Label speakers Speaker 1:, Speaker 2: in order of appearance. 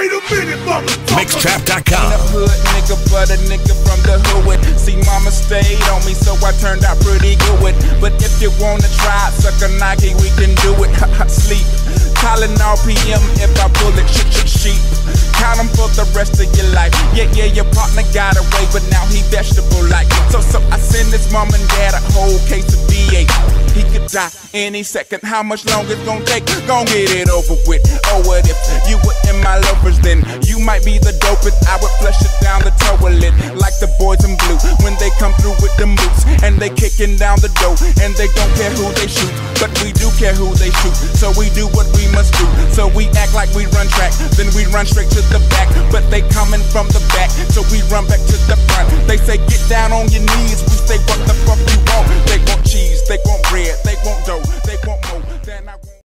Speaker 1: Wait a minute, motherfucker.
Speaker 2: Mixtrap.com.
Speaker 3: The hood nigga, but a nigga from the hood. See, mama stayed on me, so I turned out pretty good. But if you wanna try, suck a Nike, we can do it. Sleep, calling RPM if I pull it. Sheep, count 'em for the rest of your life. Yeah, your partner got away, but now he vegetable-like. So I send his mom and dad a whole case of V8. He could die any second. How much longer it's gonna take? Gon' get it over with. Oh, what if you were in my loafers? Then you might be the dopest. I would flush it down the toilet like the boys in blue when they come through with them boots and they kicking down the door and they don't care who they shoot, but we do care who they shoot. So we do what we must do. So we act like we run track, then we run straight to the back. But they coming from the back, so we run back to the front. They say get down on your knees. We say what the fuck you want? They want cheese, they want bread, they want dough, they want more. Then I